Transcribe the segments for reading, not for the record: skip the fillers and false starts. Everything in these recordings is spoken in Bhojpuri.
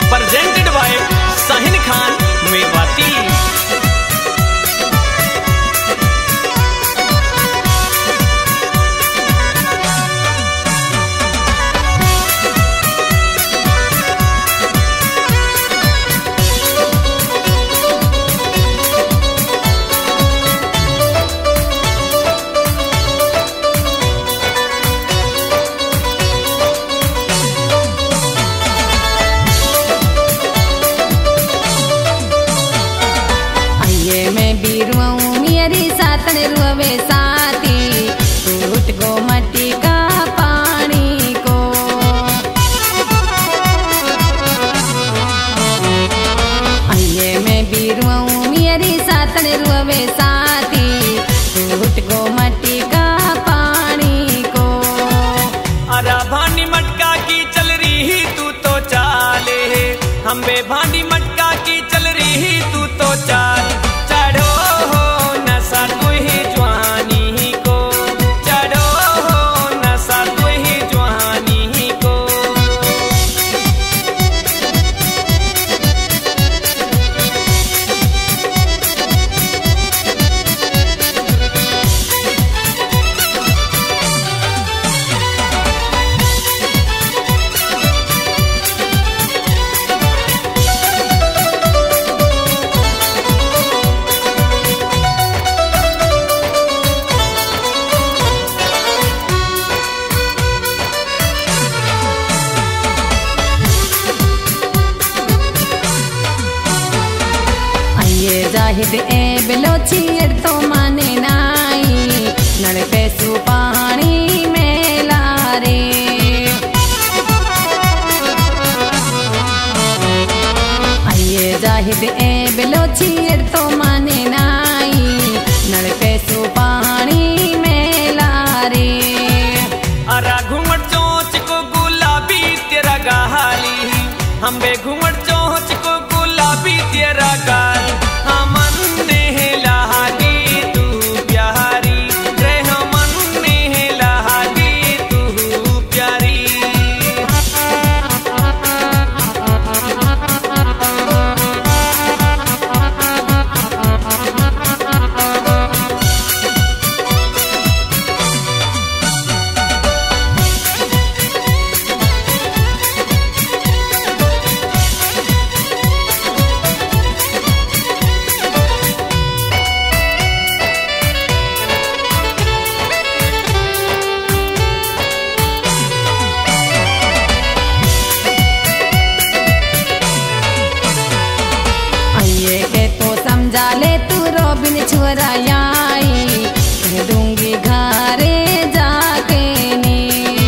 presented by Sahin Khan Mewati। रुवे साथी टूट गो मट्टी का पानी को। आइए मैं भी रुआऊं मेरी साथन रुवे साथी टूट गो मट्टी का पानी को। अरा भांडी मटका की चल रही तू तो चाले, हम बे भांडी मटका की चल रही तू तो चाल। चढ़ो हो नशा तू ही जवानी को, चढ़ो हो नशा तू ही जवानी को। जाहिद ए बिलोची तो माने नाई नल पैसू पानी में लारे। आइए जाहिद ए बिलोची तो माने नाई नल पैसू पानी में लारे। अरा घूमट चोंच को गुलाबी तेरा गाली, हम बे घूमट चोंच को गुलाबी तेरा गाल। जाले तू रोबिन छुराई कह दूंगी घरे जाके नी।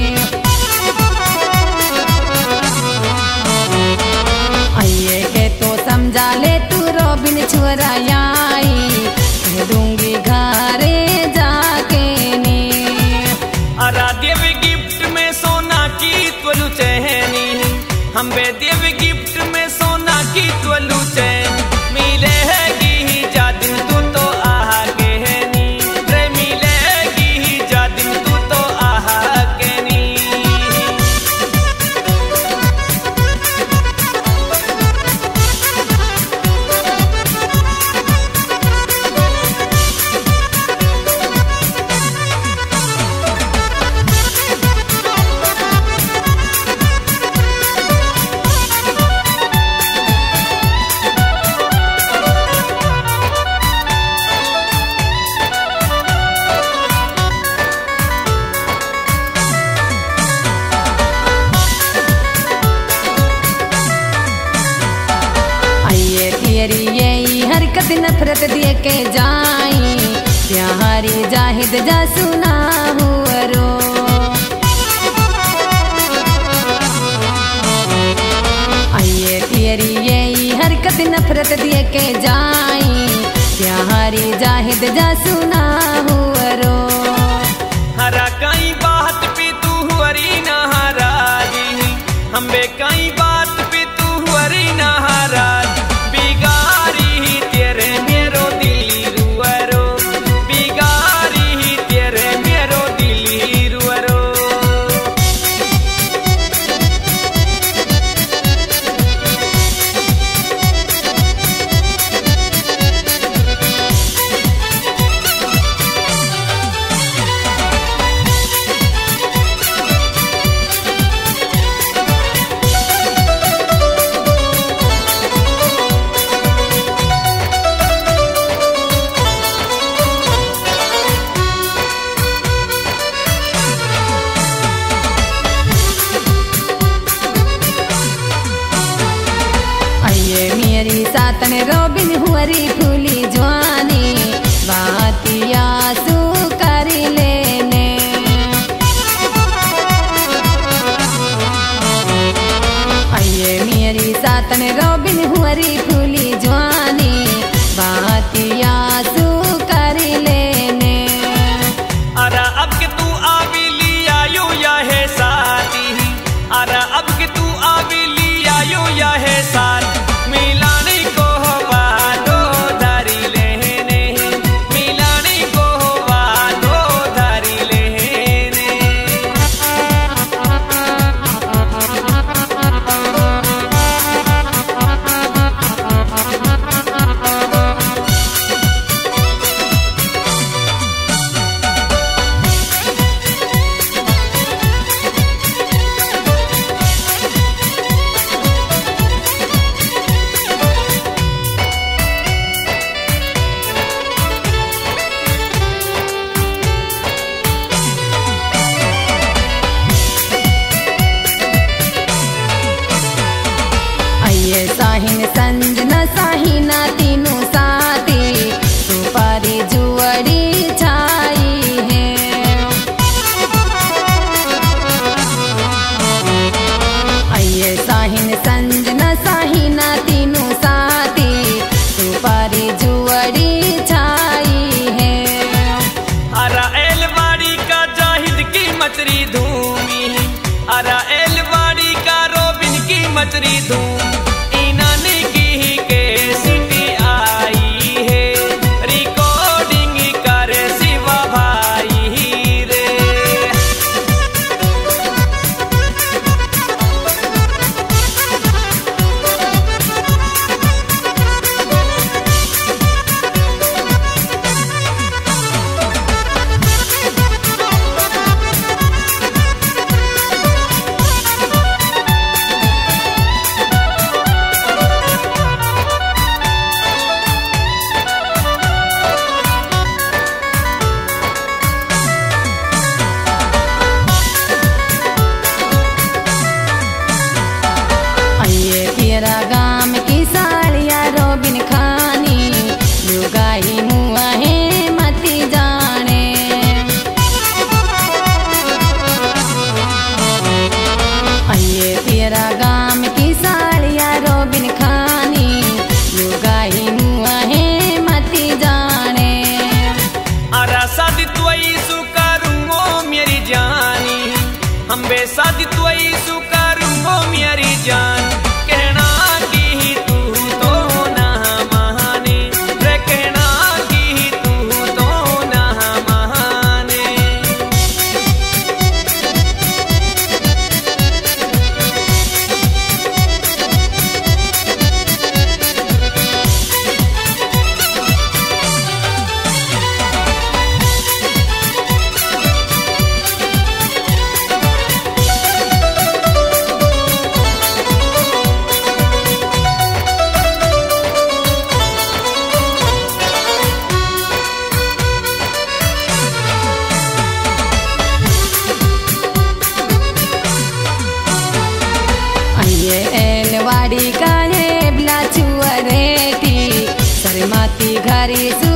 आइए के तो समझा ले तू रोबिन छुराई कह दूंगी घरे जाके नी। अरा देव गिफ्ट में सोना की त्वलु चहनी, हम बे देव गिफ्ट में सोना की त्वलु चैन। मिलेगी जादिन तू तो आगे नी, रे मिलेगी जादिन तू तो आगे नी। तेरी यही हरकत नफरत दिए के जाई प्यारी जाहिद जा सुना हुरो। आइए तेरी यही हरकत नफरत दिए के जाई प्यारी जाहिद जा सुना हुरो। हरा कई बात पे तू हुरी नाराजी, हम बे कई बात पे तू हुरी नाराज। बिगारी तेरे मेरो दिली रुअरो, बिगारी तेरे मेरो दिली रुअरो। सातन रोबिन हुअरी फूली जवानी बातिया सू कर लेने आइए मेरी सातन रोबिन हुअरी फूली जवानी बातिया सू कर लेने। अरे अब के तू आवी लिया यो या है साथी, अरे अब के तू आवी लिया यो या है साथ मिलाने को बादो धारी लेने, मिलाने को बादो धारी लेने। साहिन संजना साहिना तीनों साथी सुपारी जुअड़ी छाई है। आइए साहिन संजना साहिना तीनों साथी सुपारी जुअड़ी छाई है। अरा एलवाड़ी का जाहिद की मचरी धूमी, अरा एलवाड़ी का रोबिन की मचरी धूम गाम की साड़िया रोबिन खानी लुगाई मुआ है मती जाने। आइए तेरा गाम की साड़िया रोबिन खानी लुगाई मुआ है मती जाने। अरा शादी तुई सुकरूंगो मेरी जानी, हम बे शादी तुई सुकरूंगो मेरी जान। एलवाड़ी का है ब्ला चुअरेटी सरमाती घरी